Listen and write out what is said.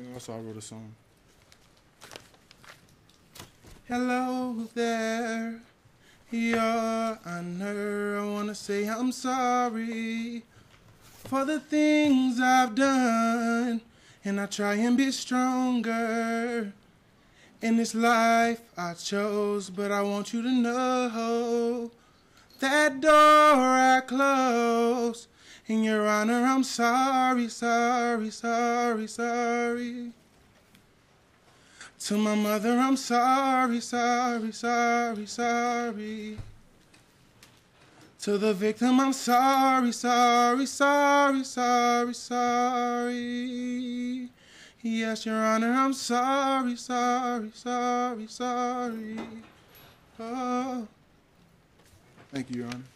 And also I wrote a song. Hello there, Your Honor. I want to say I'm sorry for the things I've done, and I try and be stronger in this life I chose. But I want you to know that door I closed. And Your Honor, I'm sorry, sorry, sorry, sorry. To my mother, I'm sorry, sorry, sorry, sorry. To the victim, I'm sorry, sorry, sorry, sorry, sorry. Yes, Your Honor, I'm sorry, sorry, sorry, sorry. Oh. Thank you, Your Honor.